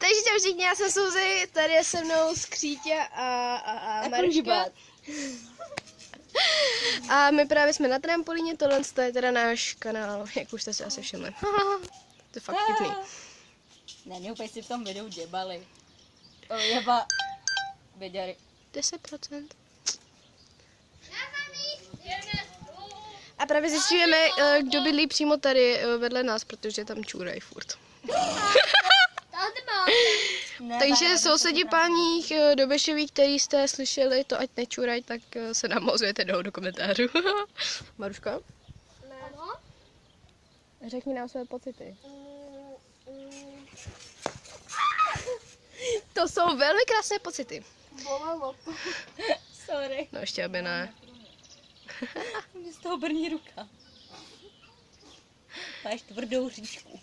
Takže čau všichni, já jsem Suzy, tady je se mnou Skřítě a Mariška. A my právě jsme na trampolíně, tohle je teda náš kanál, jak už jste si asi všimli. To je fakt vtipný. Ne, úplně si v tom videu děbali. Jeba... Věděli. 10%. A právě zjišťujeme, kdo bydlí přímo tady vedle nás, protože tam čůrají furt. Takže sousedí páních Dobešových, který jste slyšeli, to ať nečůrají, tak se nám ozvěte do komentářů. Maruška? Ano? Řekni nám své pocity. To jsou velmi krásné pocity. Bolelo to. Sorry. No ještě aby ne. Mě z toho brní ruka. Máš tvrdou říčku.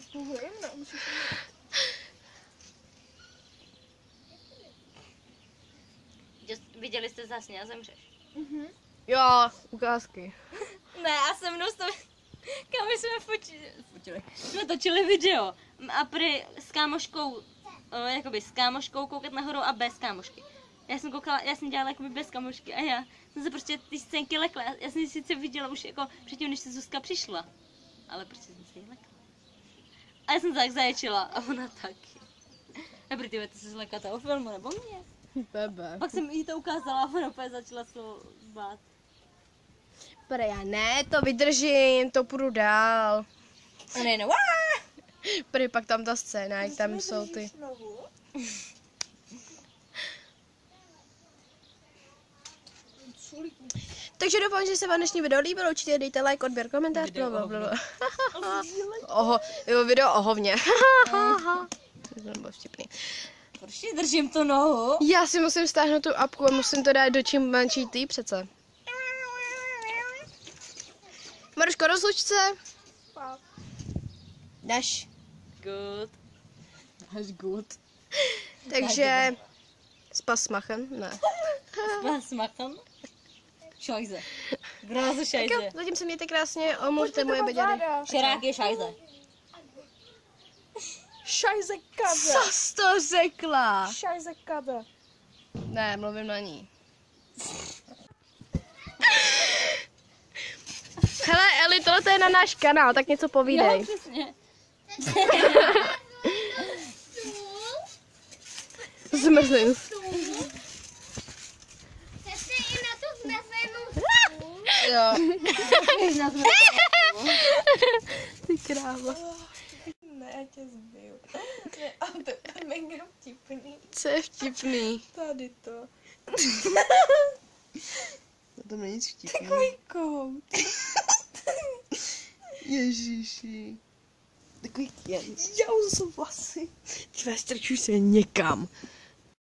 Viděli jste Zasně a zemřeš? Jo, ukázky. Ne, a se mnou jsme... Kam jsme fotili? Jsme točili video. A prý s kámoškou, jakoby s kámoškou koukat nahoru a bez kámošky. Já jsem dělala jakoby bez kámošky a já jsem se prostě ty scénky lekla. Já jsem sice viděla už jako předtím, než se Zuzka přišla. Ale prostě jsem se jí lekla. A já jsem se tak zaječila a ona taky. A prý ty se zlekla toho filmu, nebo mě? Bebe. Pak jsem jí to ukázala a ona úplně začala se bát. Pre, já ne, to vydržím, to půjdu dál. A ne, no. Prý pak tam ta scéna, jak tam jsou ty. Takže doufám, že se vám dnešní video líbilo, určitě dejte like, odběr, komentář, blablabla. Oho, jo, video o hovně. To bylo vtipný. Proč držím tu nohu? Já si musím stáhnout tu apku a musím to dát do Chimpanzee přece. Maruško, rozluč se. Daš. Good. Daš good. Takže spas machen? Ne. Spas machen? Šajze. Grázu šajze. Zatím se mějte krásně, omluvte moje beďary. Šerák je šajze. Šajze kabe. Co jsi to řekla? Šajze kabe. Ne, mluvím na ní. Hele, Eli, tohle je na náš kanál, tak něco povídej. Jo, přesně. Zmrzlin. Chceš si i na tu zmrzlinu? Jo. Ty kráva. Ne, já tě zbiju. Ne, a to je mega vtipný. Co je vtipný? Tady to. To není nic vtipný. Takový kout. Ježíši. Takový jen. Já jsou vlasy. Tvé strčuj se někam.